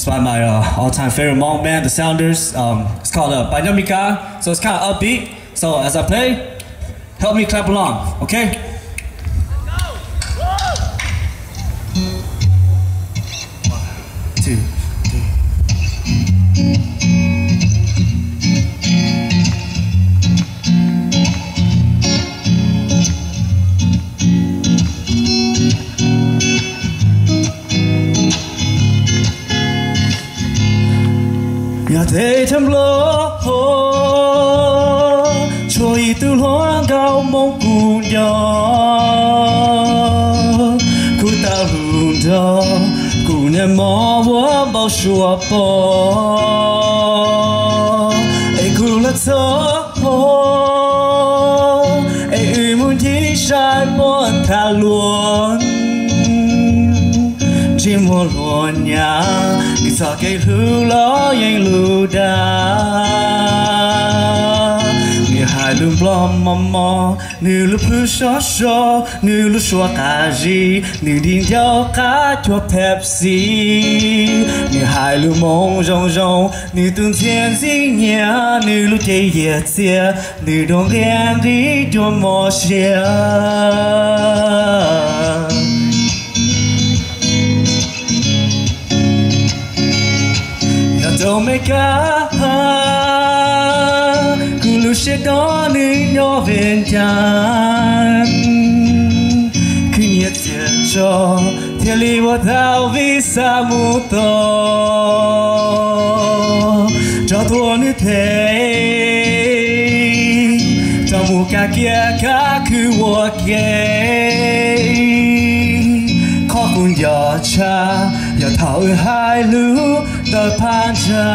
by my all-time favorite Hmong band, the Sounders. It's called Binomica, so it's kind of upbeat. So as I play, help me clap along, okay? Two, three. Nhà thế thầm lỡ trôi từ loan cao mong cùng nhau cu ta luôn đó cu nem mò vua bao xua bò ai cu là thơ ai muốn đi sai muốn tha luôn chỉ muốn luôn nhà đi xa cái thứ lo yang lưu đa người hai lùm blom mò nữ lúc hư xó xó nữ lúc xóa cả gì nữ điên theo cá cho Pepsi người hai lùm mong rong rong nữ tương thiên gì nhá nữ lúc chơi dễ dễ nữ đông ghen đi cho mò xia đâu mấy cá cứ lúc sẽ đó nữ nhỏ bên chân cứ nhiệt thiệt cho thiệt lý vô thao vì xa mù to cho thua nữ thế cho mù cá kia cá cứ vô kê khó cùng gió cha gió thảo hai lũ đời phan cha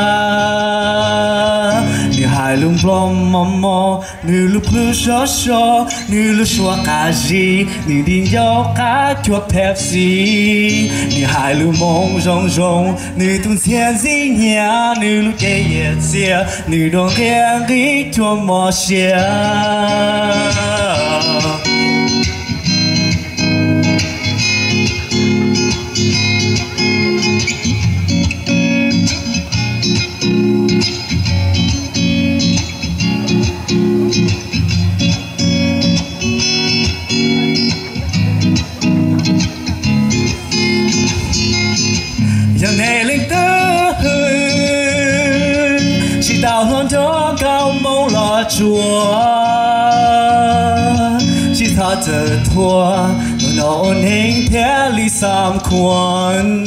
nữ hai lùm blom mò nữ lúc lưu xó xó nữ lúc xóa cả gì nữ điên gió cá chuột Pepsi nữ hai lùm mong rong rong nữ tung thiên gì nhá nữ lúc chơi dễ dễ nữ đông ghen đi cho mò xia giờ này linh tư chỉ tạo hơn cho cao mong lo chùa chỉ thà giờ thua nó ổn hình thế lý sam quan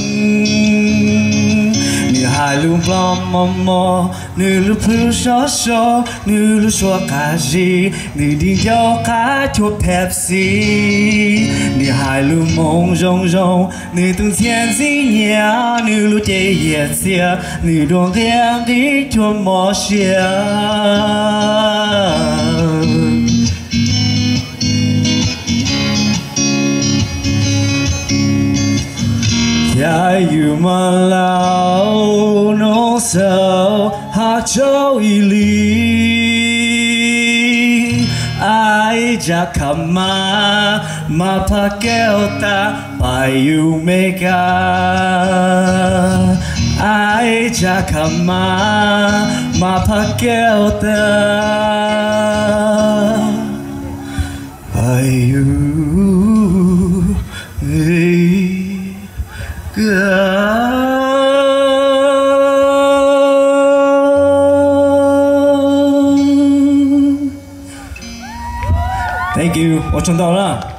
nữ hai lùm blom mò nữ lúc lưu xó xó nữ lúc xóa cả gì nữ điên gió cá cho Pepsi nữ hai lùm mong rong rong nữ tung thiên gì nhá nữ lúc chơi dễ dễ nữ đông ghen đi cho mò xia yêu mà lao nó sao hát châu ili ai cha kama mà pa kêu ta phải yêu mega ai cha kama mà pa kêu ta phải yêu Thank you. 我赚到了。